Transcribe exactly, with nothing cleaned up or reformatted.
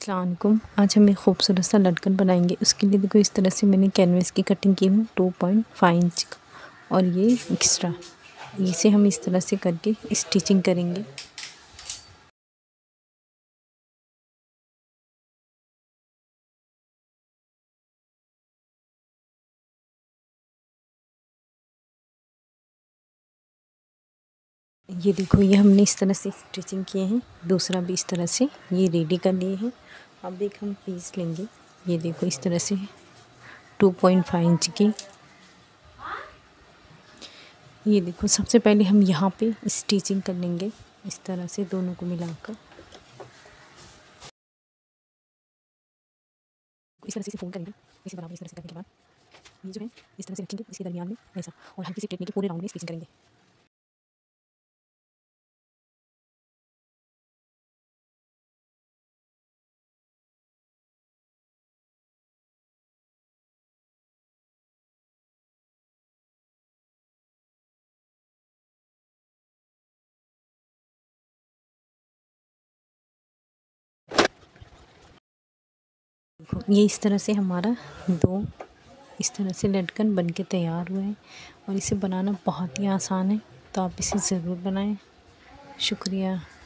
अस्सलाम वालेकुम। आज हम एक खूबसूरत सा लटकन बनाएंगे। उसके लिए देखो इस तरह से मैंने कैनवस की कटिंग की हूँ टू पॉइंट फाइव इंच का, और ये एक्स्ट्रा, इसे हम इस तरह से करके स्टिचिंग करेंगे। ये देखो, ये हमने इस तरह से स्टिचिंग किए हैं। दूसरा भी इस तरह से ये रेडी कर लिए हैं। अब एक हम पीस लेंगे। ये देखो इस तरह से टू पॉइंट फाइव इंच की। ये देखो, सबसे पहले हम यहाँ पे स्टिचिंग कर लेंगे इस तरह से दोनों को मिलाकर। इस तरह से फोल्ड करेंगे। इसे बराबर इस तरह से करने के बाद ये जो है इस तरह से रखेंगे, इसके दरमियान में ऐसा, और हल्की सी टेप लेके पूरे राउंड में स्टिचिंग करेंगे। ये इस तरह से हमारा दो इस तरह से लटकन बन के तैयार हुए हैं, और इसे बनाना बहुत ही आसान है, तो आप इसे ज़रूर बनाएं। शुक्रिया।